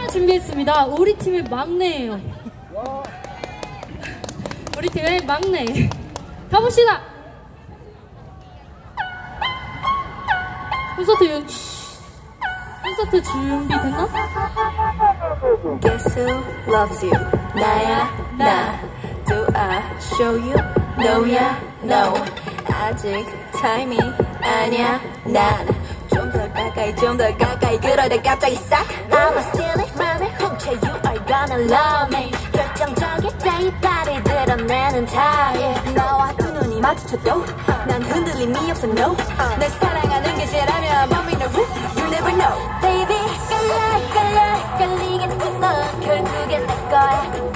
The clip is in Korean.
준비했습니다. 우리 팀의 막내예요. 우리 팀의 막내. 가봅시다. 콘서트 준비됐나? Guess who loves you? 나야 나. Do I show you? No야 no. 아직 타이밍 아니야 난. 좀 더 가까이 그러다 갑자기 싹. I'ma steal it 맘을 훔쳐. You are gonna love me. 결정적일 때 이빨을 드러내는 타입. 나와 두 눈이 마주쳐도 난 흔들림이 없어 no. 널 사랑하는 게 죄라면 mommy no you never know. Baby 깔리긴 했던 넌 결국엔 내 거야.